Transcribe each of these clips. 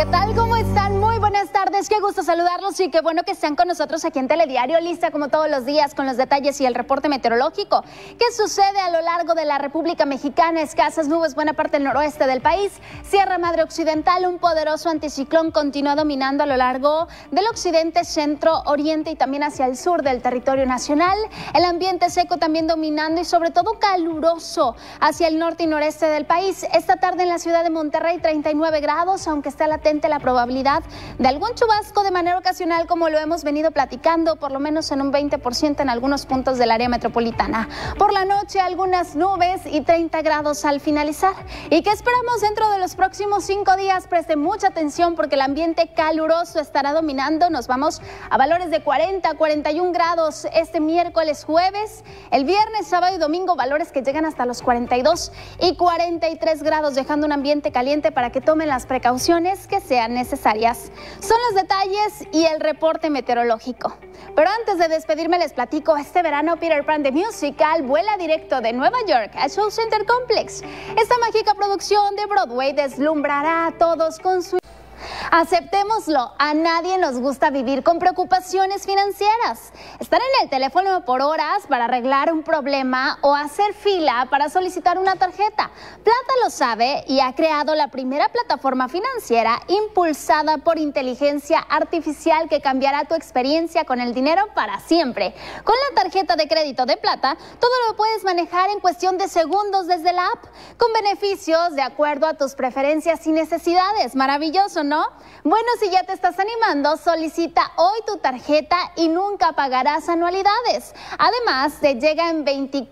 ¿Qué tal? ¿Cómo están? Muy buenas tardes, qué gusto saludarlos y qué bueno que están con nosotros aquí en Telediario, lista como todos los días con los detalles y el reporte meteorológico. ¿Qué sucede a lo largo de la República Mexicana? Escasas nubes, buena parte del noroeste del país. Sierra Madre Occidental, un poderoso anticiclón continúa dominando a lo largo del occidente, centro, oriente y también hacia el sur del territorio nacional. El ambiente seco también dominando y sobre todo caluroso hacia el norte y noreste del país. Esta tarde en la ciudad de Monterrey 39 grados, aunque está latente la probabilidad de algún chubasco de manera ocasional, como lo hemos venido platicando, por lo menos en un 20% en algunos puntos del área metropolitana. Por la noche algunas nubes y 30 grados al finalizar. ¿Y qué esperamos dentro de los próximos 5 días? Presten mucha atención porque el ambiente caluroso estará dominando. Nos vamos a valores de 40, 41 grados este miércoles, jueves, el viernes, sábado y domingo, valores que llegan hasta los 42 y 43 grados, dejando un ambiente caliente para que tomen las precauciones que sean necesarias. Son los detalles y el reporte meteorológico. Pero antes de despedirme les platico, este verano Peter Pan The Musical vuela directo de Nueva York al Show Center Complex. Esta mágica producción de Broadway deslumbrará a todos con su... Aceptémoslo, a nadie nos gusta vivir con preocupaciones financieras. Estar en el teléfono por horas para arreglar un problema o hacer fila para solicitar una tarjeta. Plata lo sabe y ha creado la primera plataforma financiera impulsada por inteligencia artificial que cambiará tu experiencia con el dinero para siempre. Con la tarjeta de crédito de Plata, todo lo puedes manejar en cuestión de segundos desde la app, con beneficios de acuerdo a tus preferencias y necesidades. Maravilloso, ¿no? Bueno, si ya te estás animando, solicita hoy tu tarjeta y nunca pagarás anualidades. Además, te llega en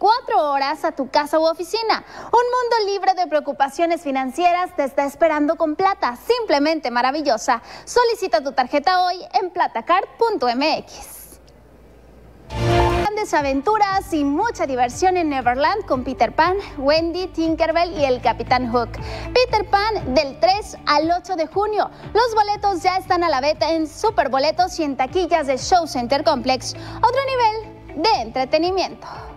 24 horas a tu casa u oficina. Un mundo libre de preocupaciones financieras te está esperando con Plata, simplemente maravillosa. Solicita tu tarjeta hoy en platacard.mx. Grandes aventuras y mucha diversión en Neverland con Peter Pan, Wendy, Tinkerbell y el Capitán Hook. Peter Pan del 3 al 8 de junio. Los boletos ya están a la venta en Superboletos y en taquillas de Show Center Complex. Otro nivel de entretenimiento.